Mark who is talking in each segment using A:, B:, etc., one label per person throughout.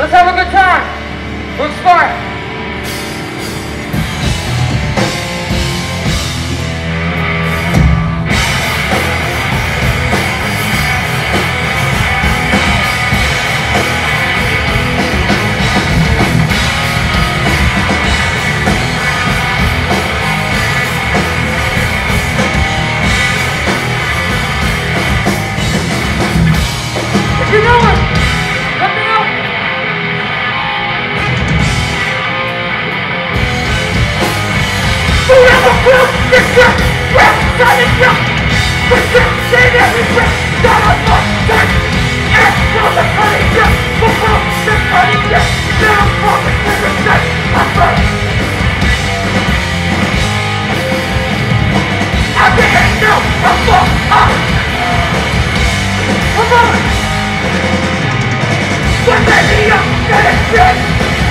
A: Let's have a good time. To Expire. If you know it, let me know. Forever will this year, we're starting here. We can see everything that I must take. And from the cutting here, before the cutting here, now from the cutting here, I'm first. I'm getting now, I'm full up. Come on. When they need us, get it straight.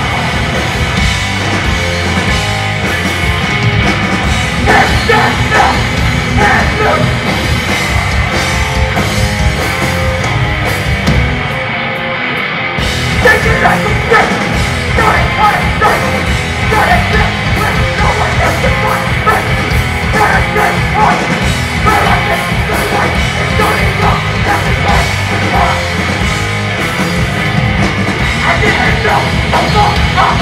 A: And stand up and look. Take it like a brick. Not it, not it, not it. Not it, not it. No one else can find it. Not it, not it, not it. But I get the light. It's not enough. Everybody is fine. I didn't know I'm fucked up.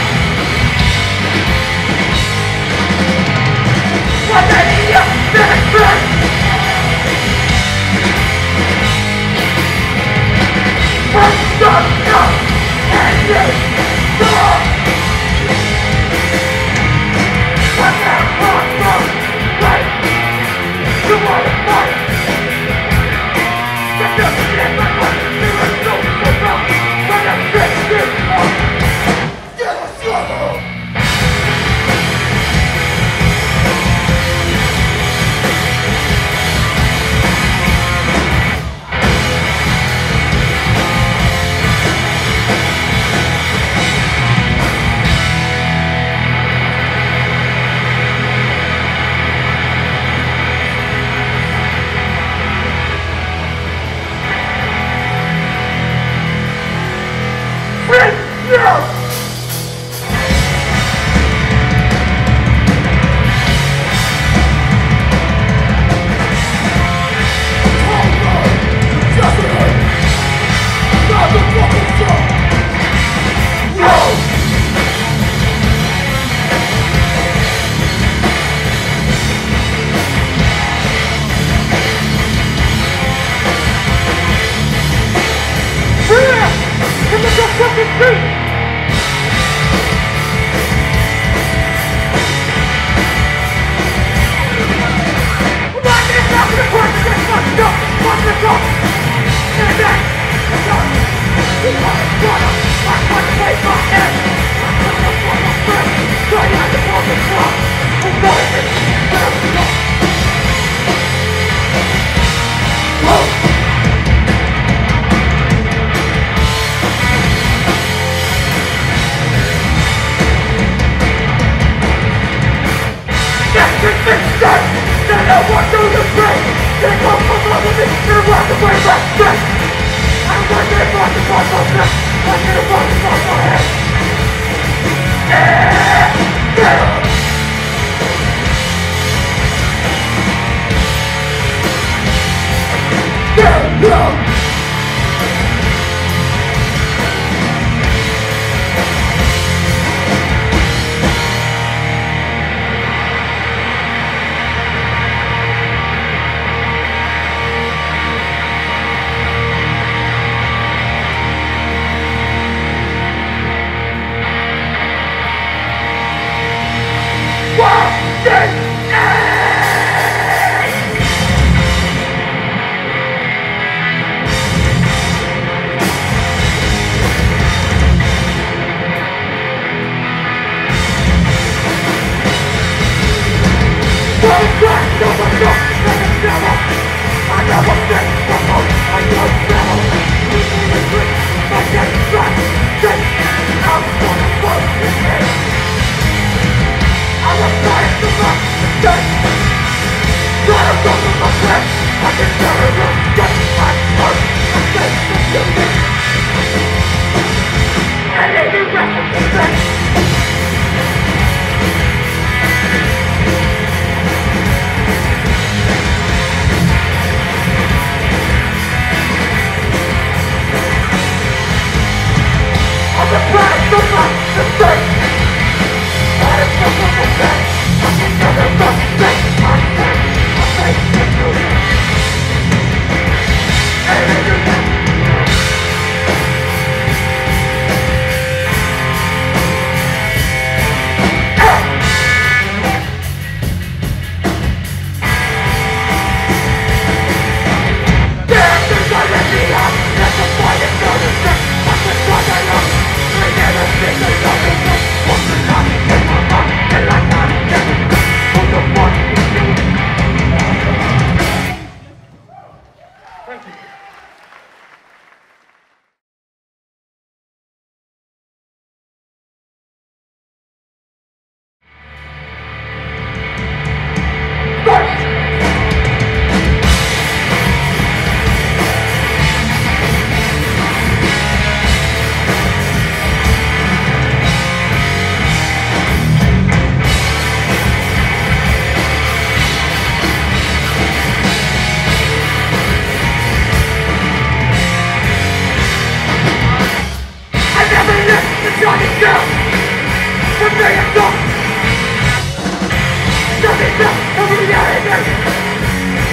A: What an idiot, this friend. What's up, and this dog? I can't walk from right. You wanna fight? Get the shit like what you were so wrong. When I get this on, get a struggle.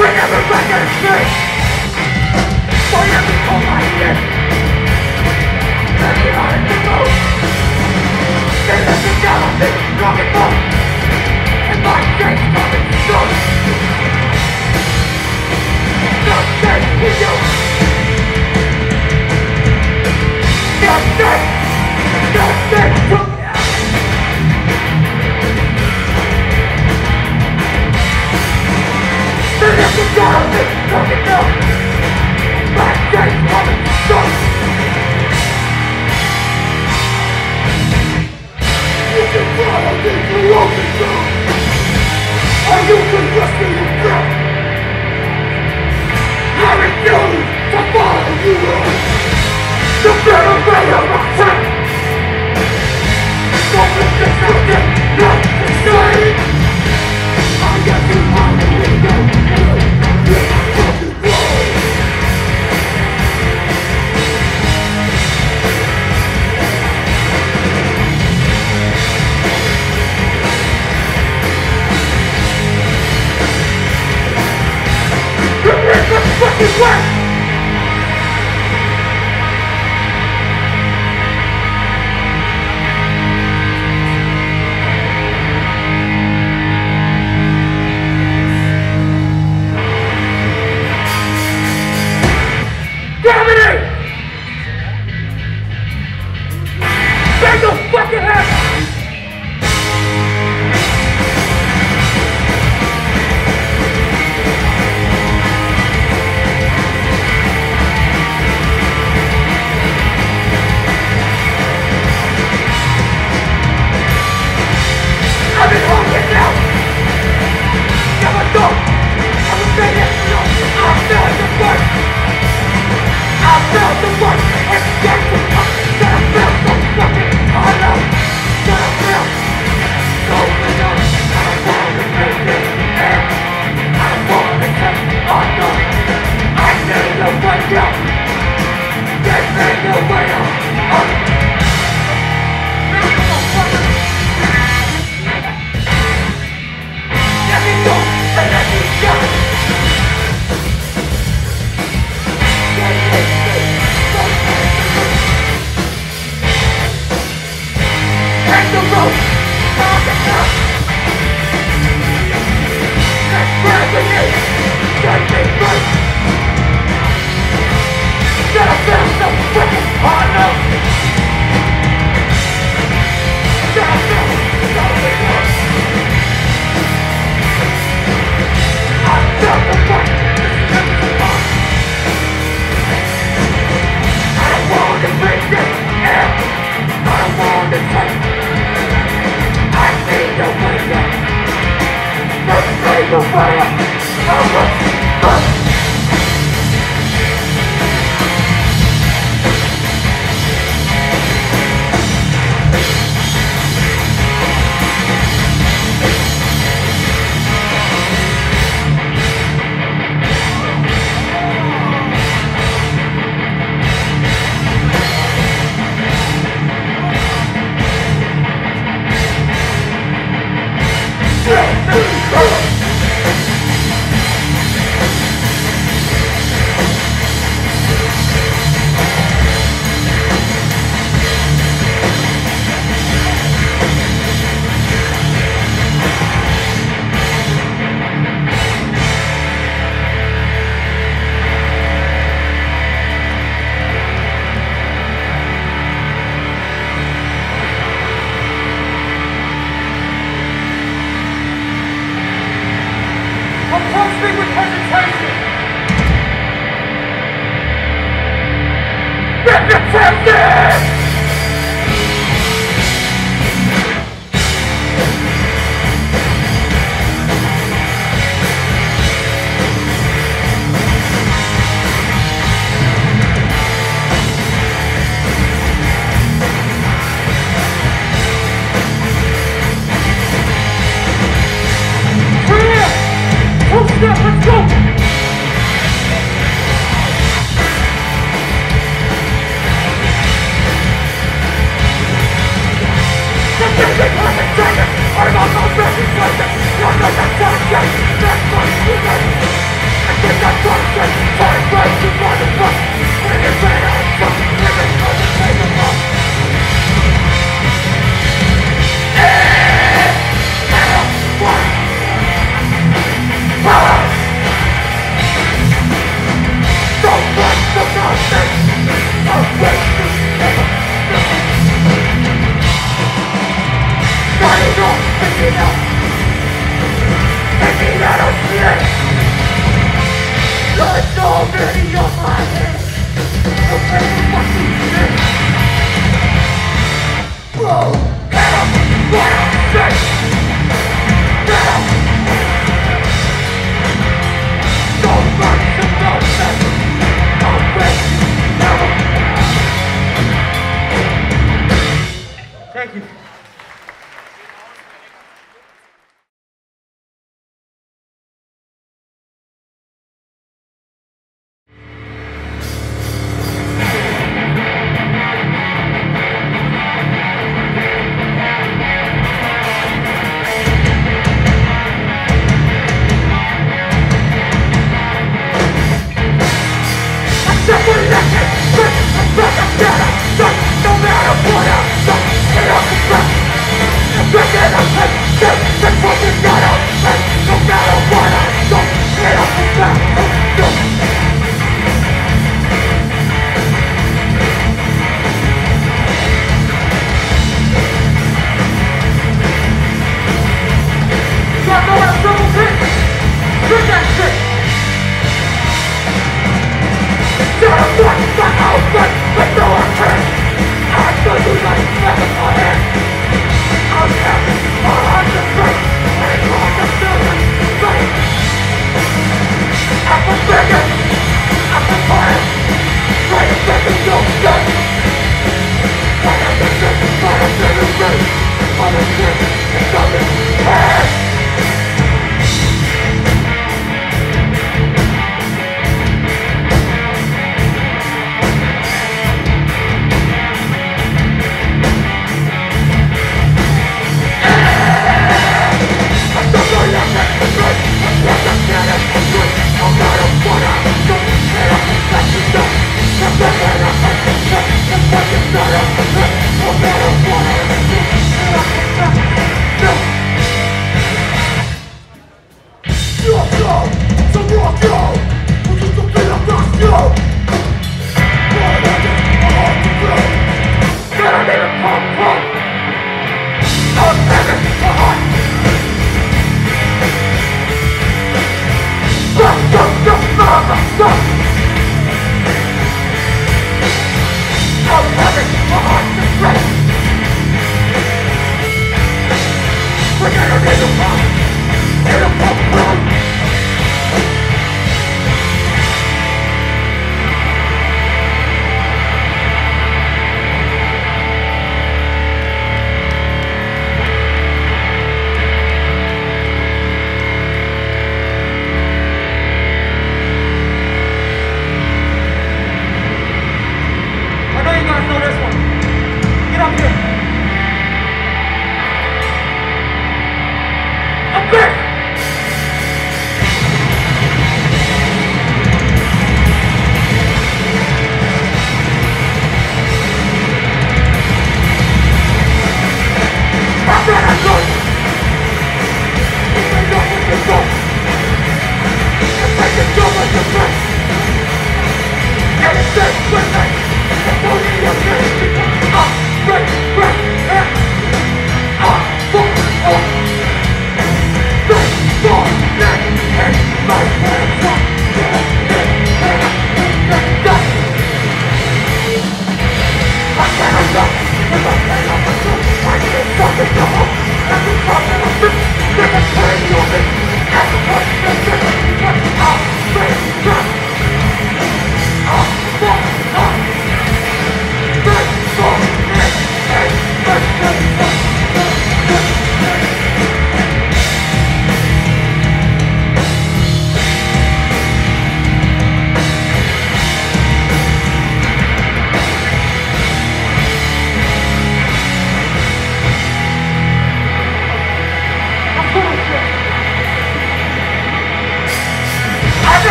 A: never back at a place. For every call I hear, every heart in the road. They let me down on this broken boat, and my face coming strong. Nothing to you. Nothing to me. They let me down on this broken boat, my face coming strong. You can follow me through open door, or you can rescue your breath. I refuse to follow you on the better way of my friend. Don't let this something not the same. I got you on the window, you're my fucking wall. This fucking work! Gravity! Bang your fucking head! I've been hungry now! Never thought I would say this, I felt the work! I felt the work! And that's the fuck that I felt so fucking hollow! That I felt so enough! I don't wanna breathe this air! I don't wanna take on no! I need a way out! Give me the way out! Let me go and let me go. Take the road, stop it now. Let's grab the knee, set me free. That I feel so fucking hollow. That I feel so enough. I felt the fight, this is the fight. I don't want to breathe this air. I don't want to take. I need a way out. Let's make a way out.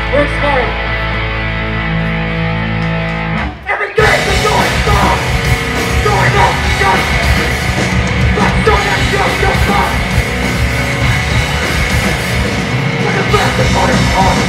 A: It's home. Every day the noise stops. Going up, just. Let's do that just up. When the rest of my heart.